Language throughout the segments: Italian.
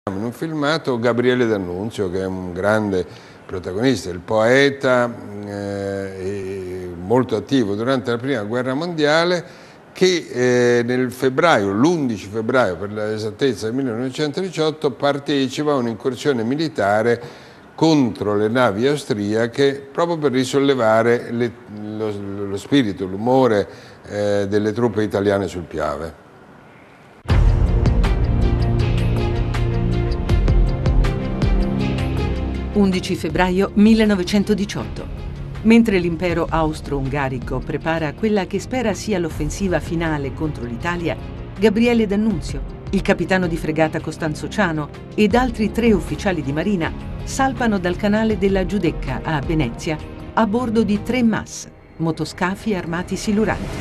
In un filmato Gabriele D'Annunzio, che è un grande protagonista, il poeta molto attivo durante la prima guerra mondiale, che nel febbraio, l'11 febbraio per l'esattezza del 1918, partecipa a un'incursione militare contro le navi austriache proprio per risollevare lo spirito, l'umore delle truppe italiane sul Piave. 11 febbraio 1918. Mentre l'impero austro-ungarico prepara quella che spera sia l'offensiva finale contro l'Italia, Gabriele D'Annunzio, il capitano di fregata Costanzo Ciano ed altri 3 ufficiali di marina salpano dal canale della Giudecca a Venezia a bordo di 3 MAS, motoscafi armati siluranti.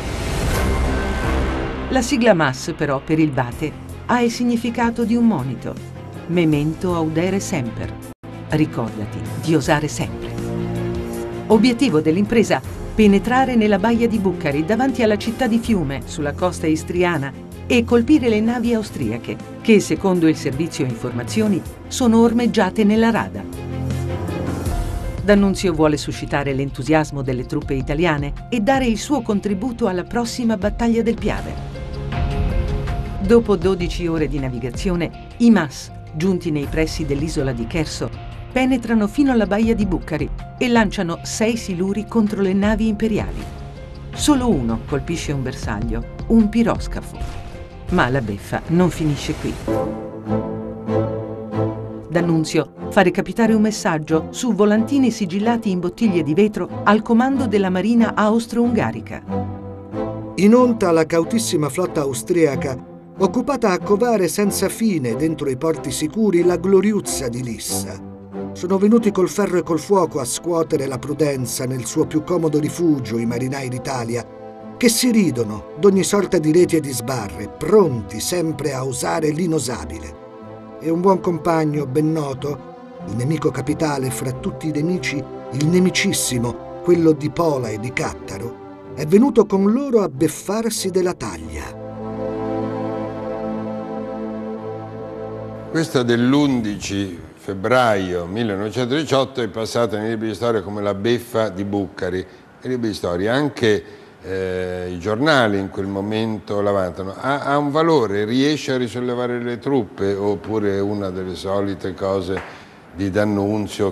La sigla MAS, però, per il Vate ha il significato di un monito: memento audere semper. Ricordati di osare sempre. Obiettivo dell'impresa: penetrare nella baia di Bucari davanti alla città di Fiume, sulla costa istriana, e colpire le navi austriache che, secondo il servizio informazioni, sono ormeggiate nella rada. D'Annunzio vuole suscitare l'entusiasmo delle truppe italiane e dare il suo contributo alla prossima battaglia del Piave. Dopo 12 ore di navigazione, i MAS, giunti nei pressi dell'isola di Cherso, penetrano fino alla baia di Bucari e lanciano 6 siluri contro le navi imperiali. Solo uno colpisce un bersaglio, un piroscafo. Ma la beffa non finisce qui. D'Annunzio fa recapitare un messaggio su volantini sigillati in bottiglie di vetro al comando della marina austro-ungarica. Inonta la cautissima flotta austriaca, occupata a covare senza fine dentro i porti sicuri la gloriuzza di Lissa. Sono venuti col ferro e col fuoco a scuotere la Prudenza nel suo più comodo rifugio i marinai d'Italia, che si ridono d'ogni sorta di reti e di sbarre, pronti sempre a usare l'inosabile. E un buon compagno ben noto, il nemico capitale fra tutti i nemici, il nemicissimo, quello di Pola e di Cattaro, è venuto con loro a beffarsi della taglia. Questa dell'11 febbraio 1918 è passata nei libri di storia come la beffa di Bucari. I libri di storia, anche i giornali in quel momento la vantano. Ha un valore? Riesce a risollevare le truppe? Oppure una delle solite cose di D'Annunzio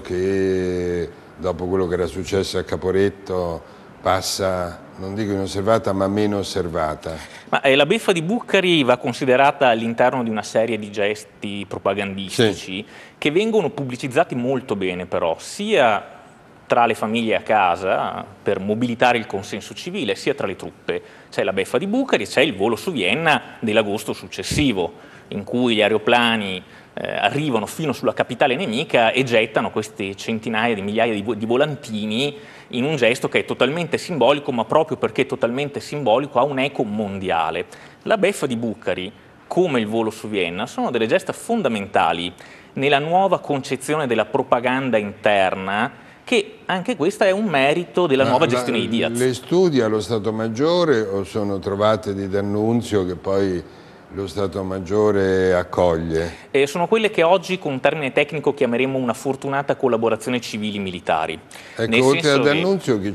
che dopo quello che era successo a Caporetto passa, non dico inosservata, ma meno osservata? Ma la beffa di Bucari va considerata all'interno di una serie di gesti propagandistici, sì, che vengono pubblicizzati molto bene però, sia tra le famiglie a casa per mobilitare il consenso civile, sia tra le truppe. C'è la beffa di Bucari e c'è il volo su Vienna dell'agosto successivo, in cui gli aeroplani arrivano fino sulla capitale nemica e gettano queste centinaia di migliaia di volantini in un gesto che è totalmente simbolico, ma proprio perché è totalmente simbolico ha un'eco mondiale. La beffa di Bucari, come il volo su Vienna, sono delle gesta fondamentali nella nuova concezione della propaganda interna, che anche questa è un merito della nuova gestione di Diaz. Le studia lo Stato Maggiore o sono trovate di D'Annunzio che poi lo Stato Maggiore accoglie? Sono quelle che oggi con un termine tecnico chiameremo una fortunata collaborazione civili-militari. Ecco, oltre a D'Annunzio chi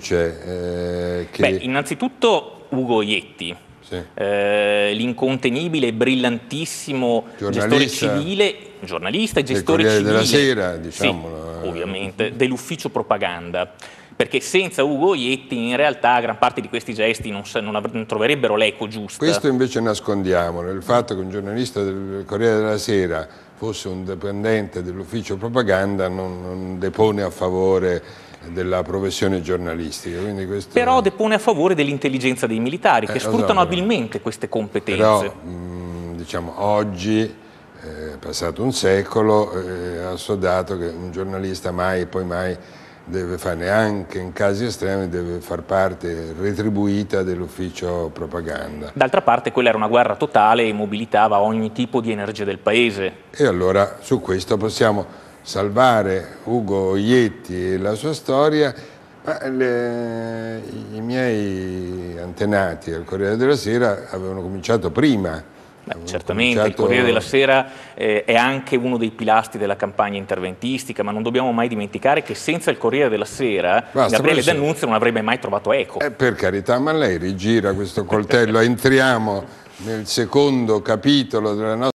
c'è? Beh, innanzitutto Ugo Ietti, sì, l'incontenibile e brillantissimo gestore civile, giornalista e gestore civile della Sera, diciamolo. Sì, ovviamente, dell'ufficio propaganda. Perché senza Ugo Ietti in realtà gran parte di questi gesti non troverebbero l'eco giusta. Questo invece nascondiamolo, il fatto che un giornalista del Corriere della Sera fosse un dipendente dell'ufficio propaganda non depone a favore della professione giornalistica. Quindi questo... Però depone a favore dell'intelligenza dei militari che sfruttano abilmente queste competenze. Però diciamo oggi, passato un secolo, è assodato che un giornalista mai e poi mai deve fare, neanche in casi estremi, deve far parte retribuita dell'ufficio propaganda. D'altra parte quella era una guerra totale e mobilitava ogni tipo di energia del paese. E allora su questo possiamo salvare Ugo Ietti e la sua storia. Ma i miei antenati al Corriere della Sera avevano cominciato prima Certamente, il Corriere della Sera è anche uno dei pilastri della campagna interventistica, ma non dobbiamo mai dimenticare che senza il Corriere della Sera Gabriele D'Annunzio non avrebbe mai trovato eco. Per carità, ma lei rigira questo coltello, entriamo nel secondo capitolo della nostra